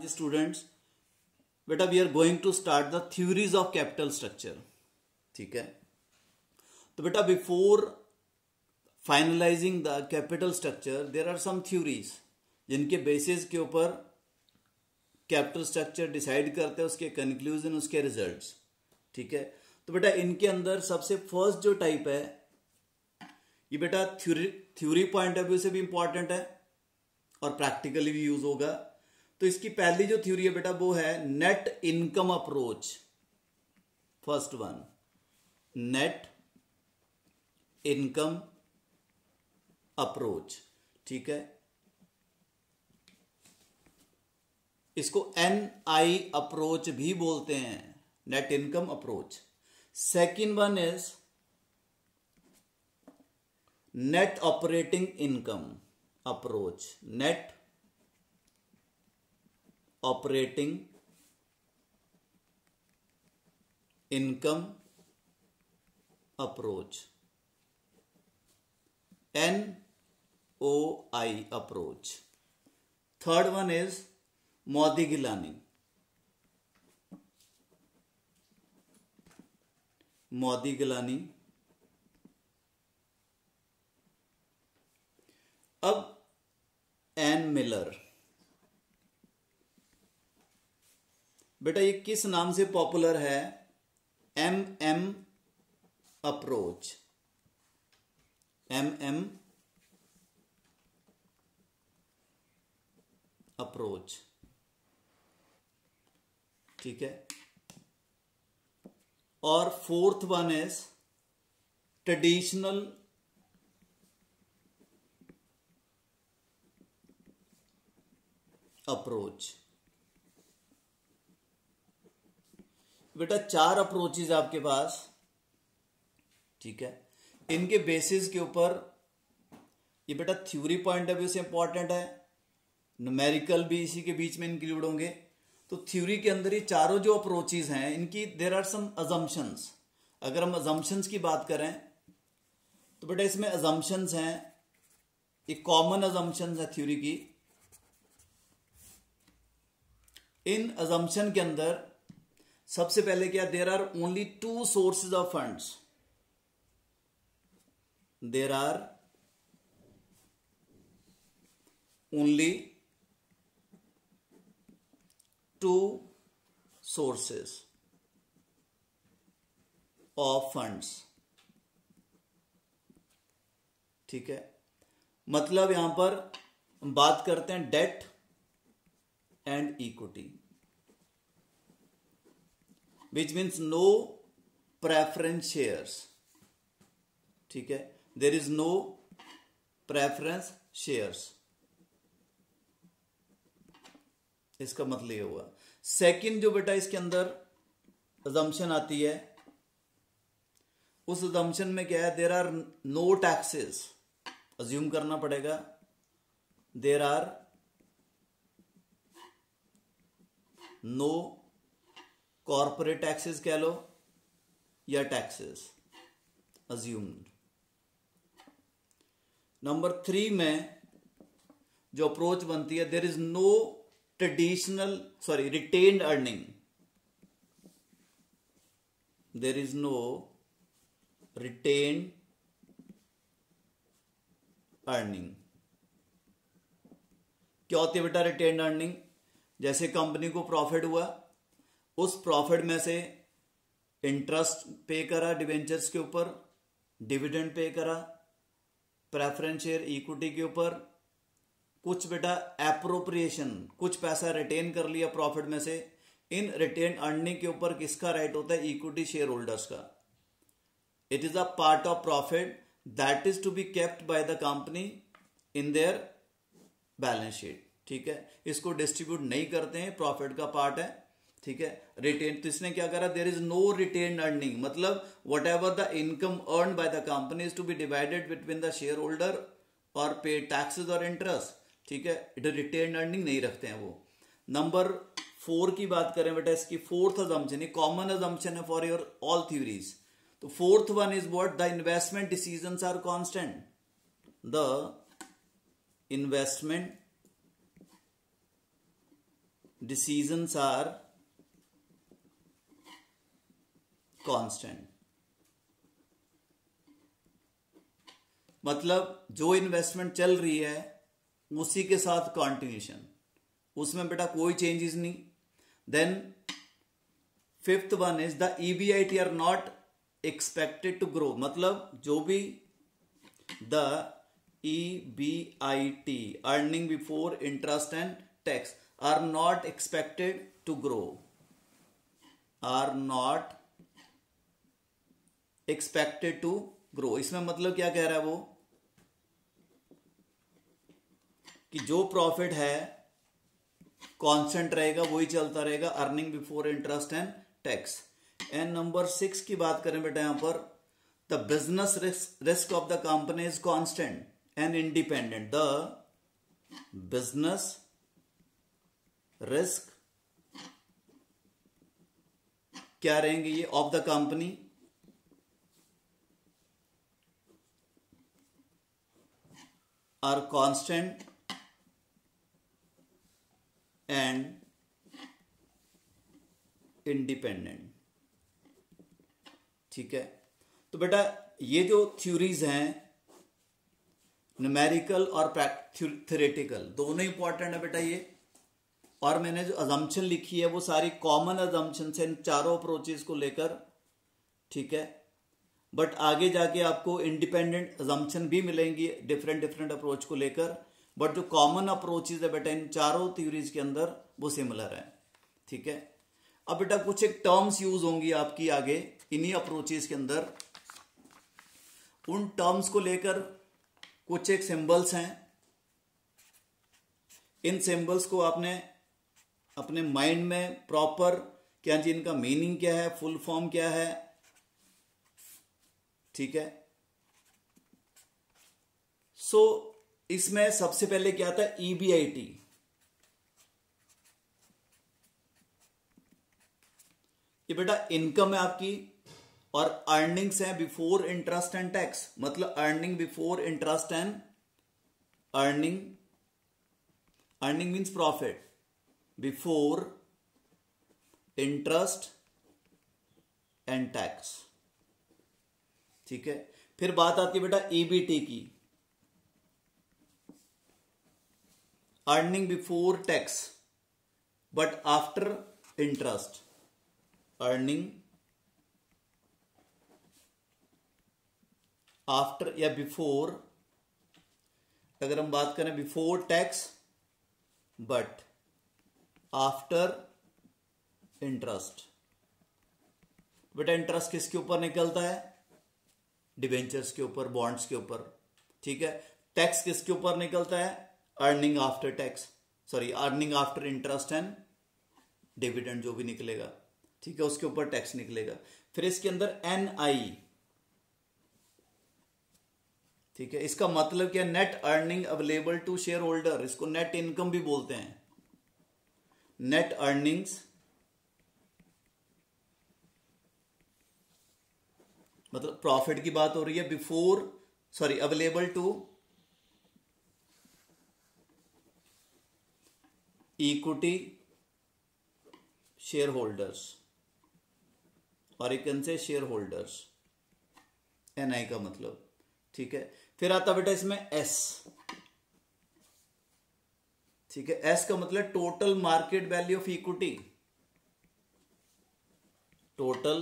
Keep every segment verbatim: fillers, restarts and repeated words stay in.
Students, बेटा we are going to start the theories of capital structure. ठीक है, तो बेटा before finalising the capital structure there are some theories जिनके basis के ऊपर कैपिटल स्ट्रक्चर डिसाइड करते हैं, उसके कंक्लूजन, उसके रिजल्ट्स। ठीक है, तो बेटा इनके अंदर सबसे फर्स्ट जो टाइप है ये बेटा theory theory point of view से भी इंपॉर्टेंट है और प्रैक्टिकली भी यूज होगा। तो इसकी पहली जो थ्योरी है बेटा वो है net income approach. First one, net income approach. ठीक है, इसको एन आई अप्रोच भी बोलते हैं, net income approach. Second one is net operating income approach, net operating income approach, N O I approach. Third one is Modigliani, Modigliani. अब and Miller, बेटा ये किस नाम से पॉपुलर है? M M approach, M M approach. ठीक है, और fourth one is traditional approach. बेटा चार अप्रोचेज आपके पास। ठीक है, इनके बेसिस के ऊपर ये बेटा थ्योरी पॉइंट ऑफ व्यू से इंपॉर्टेंट है, न्यूमेरिकल भी इसी के बीच में इंक्लूड होंगे। तो थ्योरी के अंदर ये चारों जो अप्रोचेज हैं इनकी देयर आर सम अजम्पशंस। अगर हम अजम्पशंस की बात करें तो बेटा इसमें अजम्पशंस हैं, ये कॉमन अजम्पशंस है थ्योरी की। इन अजम्पशन के अंदर सबसे पहले क्या, there are only two sources of funds, there are only two sources of funds. ठीक है, मतलब यहां पर हम बात करते हैं debt and equity, which means no preference shares। ठीक है, there is no preference shares, इसका मतलब ये हुआ। सेकंड जो बेटा इसके अंदर assumption आती है, उस assumption में क्या है, there are no taxes, assume करना पड़ेगा there are no corporate taxes कह लो या टैक्सेस अज्यूम्ड। नंबर थ्री में जो अप्रोच बनती है, there is no traditional sorry retained earning, there is no retained earning. क्या होती है बेटा रिटेन्ड अर्निंग? जैसे कंपनी को प्रॉफिट हुआ, उस प्रॉफिट में से इंटरेस्ट पे करा डिवेंचर्स के ऊपर, डिविडेंड पे करा, प्रेफरेंस शेयर इक्विटी के ऊपर, कुछ बेटा एप्रोप्रिएशन, कुछ पैसा रिटेन कर लिया प्रॉफिट में से। इन रिटेन अर्निंग के ऊपर किसका राइट होता है? इक्विटी शेयर होल्डर्स का। It is a part of profit that is to be kept by the company in their balance sheet. ठीक है, इसको डिस्ट्रीब्यूट नहीं करते हैं, प्रॉफिट का पार्ट है। ठीक है, रिटेन, तो इसने क्या करा, there is no retain earning, मतलब whatever the income earn by the company is to be divided between the shareholder और पे टैक्सेस और इंटरेस्ट। ठीक है, इट रिटेन अर्निंग नहीं रखते हैं वो। नंबर फोर की बात करें बेटा, इसकी फोर्थ अजम्पशन, कॉमन अजम्पशन है फॉर योर ऑल थ्योरीज। तो fourth one is what, the investment decisions are constant, the investment decisions are constant. मतलब जो इन्वेस्टमेंट चल रही है उसी के साथ कंटिन्यूशन, उसमें बेटा कोई चेंजेस नहीं। Then fifth one is the EBIT are not expected to grow. मतलब जो भी the EBIT earning before interest and tax are not expected to grow, are not expected to grow. इसमें मतलब क्या कह रहा है वो कि जो प्रॉफिट है कांस्टेंट रहेगा, वही चलता रहेगा, earning before interest and tax. And number six की बात करें बेटा, यहां पर the business risk risk of the company is constant and independent. The business risk क्या रहेंगे ये of the company, are constant and independent. ठीक है, तो बेटा ये जो थ्योरीज हैं न्यूमेरिकल और थ्योरेटिकल दोनों इंपॉर्टेंट है बेटा ये। और मैंने जो अजम्पशन लिखी है वो सारी कॉमन अजम्पशन है इन चारों अप्रोचेस को लेकर। ठीक है, बट आगे जाके आपको इंडिपेंडेंट अजम्पशन भी मिलेंगी डिफरेंट डिफरेंट अप्रोच को लेकर, बट जो कॉमन अप्रोचेस है बेटा इन चारों थ्योरीज के अंदर वो सिमिलर है। ठीक है, अब बेटा कुछ एक टर्म्स यूज होंगी आपकी आगे इन्हीं अप्रोचेस के अंदर, उन टर्म्स को लेकर कुछ एक सिंबल्स हैं। इन सिंबल्स को आपने अपने माइंड में प्रॉपर क्या जी इनका मीनिंग क्या है, फुल फॉर्म क्या है। ठीक है, सो so, इसमें सबसे पहले क्या था ईबीआईटी। ये बेटा इनकम है आपकी और अर्निंग्स है बिफोर इंटरेस्ट एंड टैक्स। मतलब earning before interest and earning earning means profit before interest and tax. ठीक है, फिर बात आती है बेटा ईबीटी की, earning before tax but after interest, earning after या बिफोर। अगर हम बात करें before tax but after interest, बेटा इंटरेस्ट किसके ऊपर निकलता है, डिवेंचर्स के ऊपर, बॉन्ड्स के ऊपर। ठीक है, टैक्स किसके ऊपर निकलता है, earning after tax, sorry earning after interest and dividend जो भी निकलेगा। ठीक है, उसके ऊपर टैक्स निकलेगा। फिर इसके अंदर एन आई। ठीक है, इसका मतलब क्या, net earning available to shareholder, इसको नेट इनकम भी बोलते हैं। नेट अर्निंग्स मतलब प्रॉफिट की बात हो रही है before, sorry available to equity shareholders, और एक से शेयर होल्डर्स, एनआई का मतलब। ठीक है, फिर आता बेटा इसमें एस। ठीक है, एस का मतलब total market value of equity, total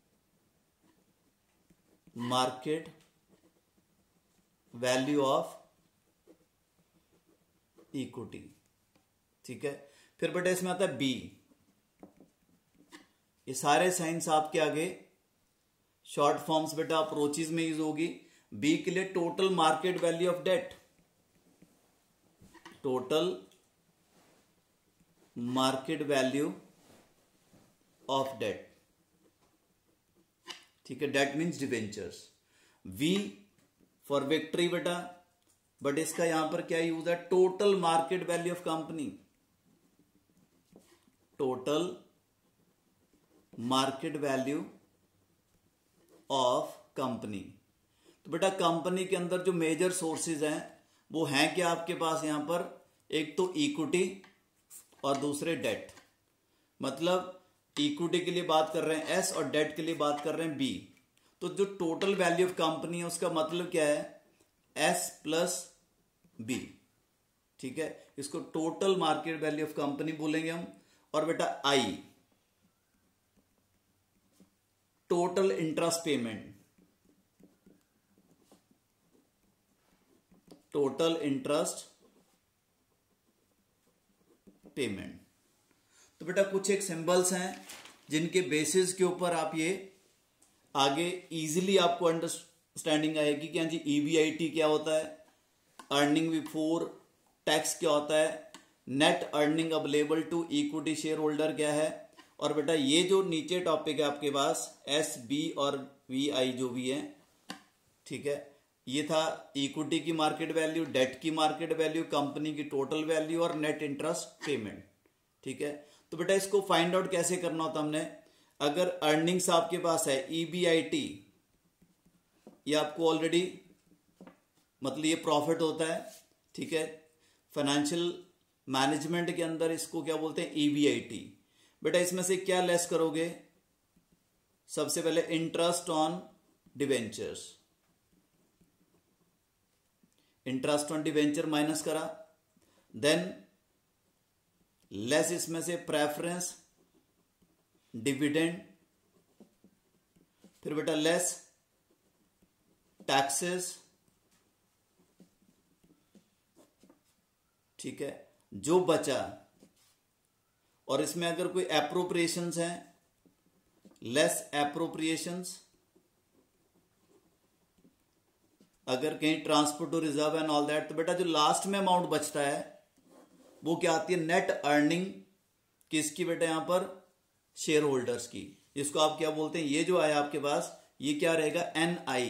market value of equity. ठीक है, फिर बेटा इसमें आता है बी। ये सारे साइंस आपके आगे शॉर्ट फॉर्म्स बेटा अप्रोचेज में यूज होगी। बी के लिए total market value of debt, total market value of debt. ठीक है, debt means debentures. V for victory बेटा, बट इसका यहां पर क्या यूज है, total market value of company, total market value of company. तो बेटा कंपनी के अंदर जो मेजर सोर्सेज हैं वो हैं क्या आपके पास यहां पर, एक तो इक्विटी और दूसरे डेट। मतलब इक्विटी के लिए बात कर रहे हैं एस और डेट के लिए बात कर रहे हैं बी। तो जो टोटल वैल्यू ऑफ कंपनी है उसका मतलब क्या है, एस प्लस बी। ठीक है, इसको total market value of company बोलेंगे हम। और बेटा I, total interest payment, total interest payment. तो बेटा कुछ एक सिंबल्स हैं जिनके बेसिस के ऊपर आप ये आगे इजीली आपको अंडरस्टैंडिंग आएगी कि हाँ जी ईबीआईटी क्या होता है, अर्निंग बिफोर टैक्स क्या होता है, net earning available to equity shareholder क्या है। और बेटा ये जो नीचे टॉपिक है आपके पास एस बी और वी आई जो भी है, ठीक है, ये था इक्विटी की मार्केट वैल्यू, डेट की मार्केट वैल्यू, कंपनी की टोटल वैल्यू और नेट इंटरेस्ट पेमेंट। ठीक है, तो बेटा इसको फाइंड आउट कैसे करना होता हमने, अगर अर्निंग्स आपके पास है ईबीआईटी, ये आपको ऑलरेडी मतलब ये प्रॉफिट होता है। ठीक है, फाइनेंशियल मैनेजमेंट के अंदर इसको क्या बोलते हैं, ईबीआईटी। बेटा इसमें से क्या लेस करोगे, सबसे पहले interest on debentures, interest on debenture minus करा, देन लेस इसमें से प्रेफरेंस डिविडेंड, फिर बेटा लेस टैक्सेस। ठीक है, जो बचा, और इसमें अगर कोई एप्रोप्रिएशंस हैं, लेस एप्रोप्रिएशंस, अगर कहीं transfer to reserve and all that. तो बेटा जो लास्ट में अमाउंट बचता है वो क्या आती है, नेट अर्निंग किसकी बेटा, यहां पर शेयर होल्डर्स की, जिसको आप क्या बोलते हैं, ये जो आया आपके पास ये क्या रहेगा, एन आई,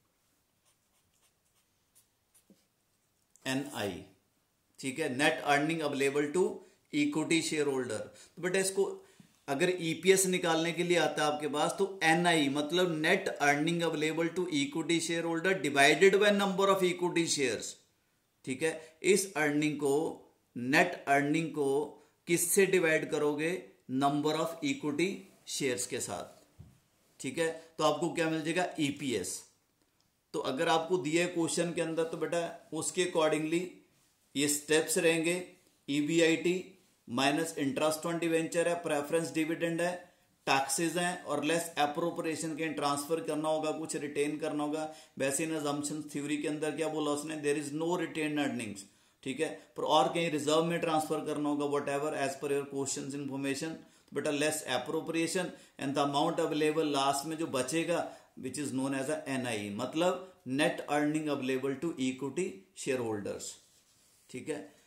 एन आई। ठीक है, net earning available to equity shareholder. तो बेटा इसको अगर ईपीएस निकालने के लिए आता है आपके पास तो एनआई मतलब net earning available to equity shareholder divided by number of equity shares. ठीक है, इस अर्निंग को, नेट अर्निंग को किससे डिवाइड करोगे, नंबर ऑफ इक्विटी शेयर्स के साथ। ठीक है, तो आपको क्या मिल जाएगा, ईपीएस। तो अगर आपको दिए क्वेश्चन के अंदर तो बेटा उसके अकॉर्डिंगली ये स्टेप्स रहेंगे, EBIT minus interest on debenture है, प्रेफरेंस डिविडेंड है, टैक्सेस हैं और लेस एप्रोप्रिएशन के ट्रांसफर करना होगा, कुछ रिटेन करना होगा। वैसे इन अजम्पशन थ्योरी के अंदर क्या बोला उसने, there is no retained earnings. ठीक है, पर और कहीं रिजर्व में ट्रांसफर करना होगा, whatever as per your question information. बेटा less appropriation and the amount available, last में जो बचेगा which is known as a NI, मतलब net earning available to equity shareholders. ठीक है,